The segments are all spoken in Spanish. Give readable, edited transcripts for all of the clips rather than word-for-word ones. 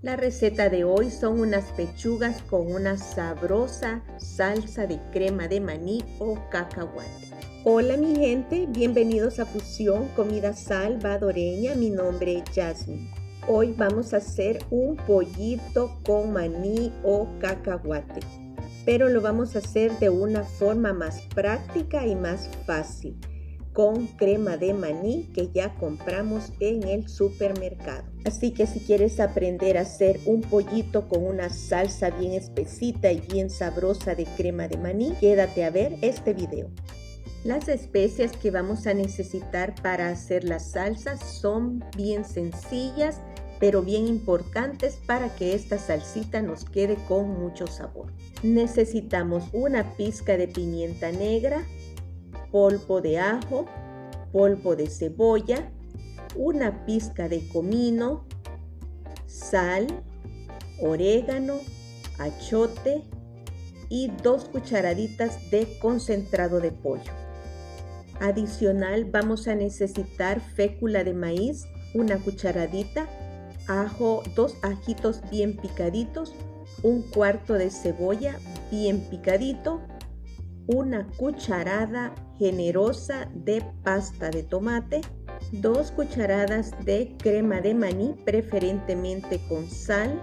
La receta de hoy son unas pechugas con una sabrosa salsa de crema de maní o cacahuate. Hola mi gente, bienvenidos a Fusión Comida Salvadoreña, mi nombre es Jasmine. Hoy vamos a hacer un pollito con maní o cacahuate, pero lo vamos a hacer de una forma más práctica y más fácil, con crema de maní que ya compramos en el supermercado. Así que si quieres aprender a hacer un pollito con una salsa bien espesita y bien sabrosa de crema de maní, quédate a ver este video. Las especias que vamos a necesitar para hacer la salsa son bien sencillas, pero bien importantes para que esta salsita nos quede con mucho sabor. Necesitamos una pizca de pimienta negra, polvo de ajo, polvo de cebolla, una pizca de comino, sal, orégano, achiote y 2 cucharaditas de concentrado de pollo. Adicional vamos a necesitar fécula de maíz, una cucharadita, ajo, 2 ajitos bien picaditos, un cuarto de cebolla bien picadito, una cucharada generosa de pasta de tomate, 2 cucharadas de crema de maní, preferentemente con sal,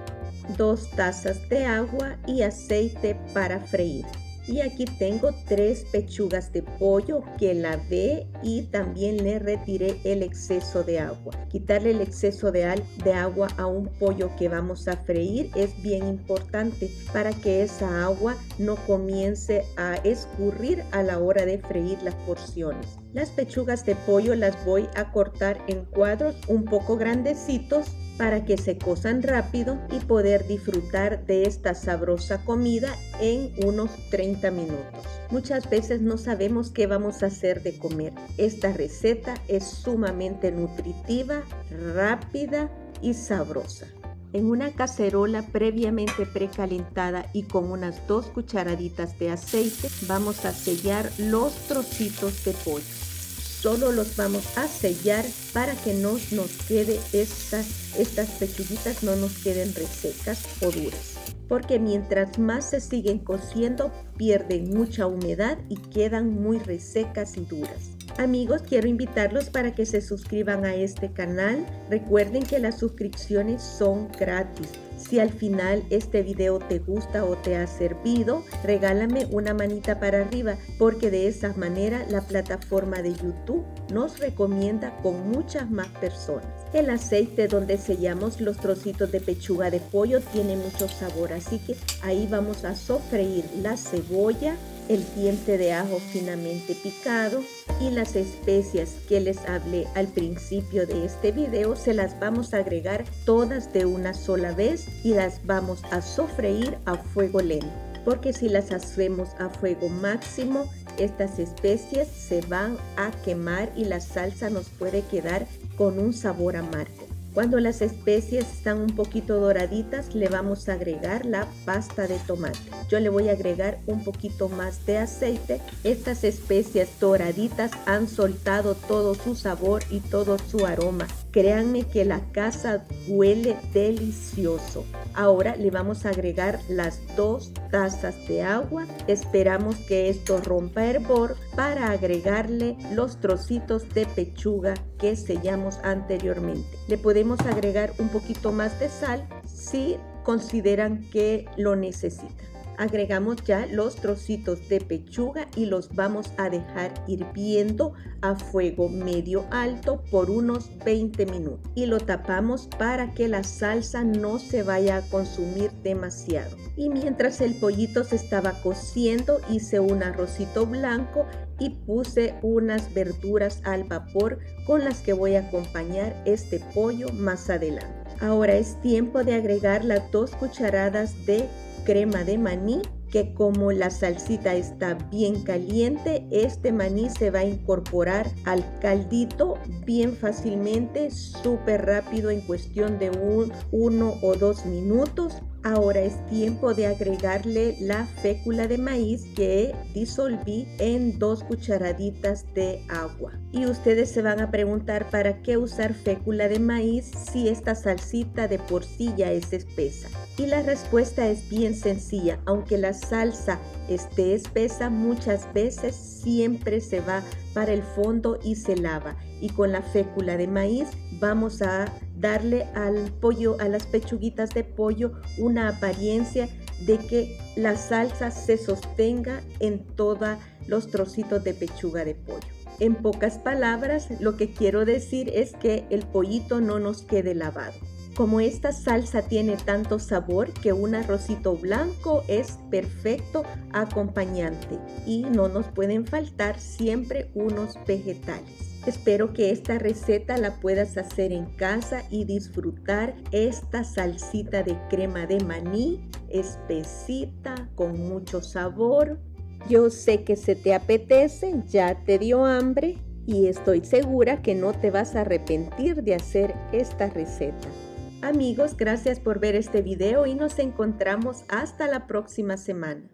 2 tazas de agua y aceite para freír. Y aquí tengo 3 pechugas de pollo que lavé y también le retiré el exceso de agua. Quitarle el exceso de agua a un pollo que vamos a freír es bien importante para que esa agua no comience a escurrir a la hora de freír las porciones. Las pechugas de pollo las voy a cortar en cuadros un poco grandecitos para que se cosan rápido y poder disfrutar de esta sabrosa comida en unos 30 minutos. Muchas veces no sabemos qué vamos a hacer de comer. Esta receta es sumamente nutritiva, rápida y sabrosa. En una cacerola previamente precalentada y con unas 2 cucharaditas de aceite vamos a sellar los trocitos de pollo. Solo los vamos a sellar para que no nos quede estas pechuguitas no nos queden resecas o duras. Porque mientras más se siguen cociendo, pierden mucha humedad y quedan muy resecas y duras. Amigos, quiero invitarlos para que se suscriban a este canal. Recuerden que las suscripciones son gratis. Si al final este video te gusta o te ha servido, regálame una manita para arriba, porque de esa manera la plataforma de YouTube nos recomienda con muchas más personas. El aceite donde sellamos los trocitos de pechuga de pollo tiene mucho sabor, así que ahí vamos a sofreír la cebolla, el diente de ajo finamente picado y las especias que les hablé al principio de este video. Se las vamos a agregar todas de una sola vez y las vamos a sofreír a fuego lento, porque si las hacemos a fuego máximo, estas especias se van a quemar y la salsa nos puede quedar con un sabor amargo. Cuando las especias están un poquito doraditas, le vamos a agregar la pasta de tomate. Yo le voy a agregar un poquito más de aceite. Estas especias doraditas han soltado todo su sabor y todo su aroma. Créanme que la casa huele delicioso. Ahora le vamos a agregar las 2 tazas de agua. Esperamos que esto rompa hervor para agregarle los trocitos de pechuga que sellamos anteriormente. Le podemos agregar un poquito más de sal si consideran que lo necesitan. Agregamos ya los trocitos de pechuga y los vamos a dejar hirviendo a fuego medio alto por unos 20 minutos y lo tapamos para que la salsa no se vaya a consumir demasiado. Y mientras el pollito se estaba cociendo, hice un arrocito blanco y puse unas verduras al vapor con las que voy a acompañar este pollo más adelante. Ahora es tiempo de agregar las 2 cucharadas de crema de maní, que como la salsita está bien caliente, este maní se va a incorporar al caldito bien fácilmente, súper rápido, en cuestión de 1 o 2 minutos. Ahora es tiempo de agregarle la fécula de maíz que disolví en 2 cucharaditas de agua. Y ustedes se van a preguntar para qué usar fécula de maíz si esta salsita de por sí ya es espesa. Y la respuesta es bien sencilla. Aunque la salsa esté espesa, muchas veces siempre se va para el fondo y se lava. Y con la fécula de maíz vamos a darle al pollo, a las pechuguitas de pollo, una apariencia de que la salsa se sostenga en todos los trocitos de pechuga de pollo. En pocas palabras, lo que quiero decir es que el pollito no nos quede lavado. Como esta salsa tiene tanto sabor que un arrocito blanco es perfecto acompañante y no nos pueden faltar siempre unos vegetales. Espero que esta receta la puedas hacer en casa y disfrutar esta salsita de crema de maní, espesita, con mucho sabor. Yo sé que se te apetece, ya te dio hambre y estoy segura que no te vas a arrepentir de hacer esta receta. Amigos, gracias por ver este video y nos encontramos hasta la próxima semana.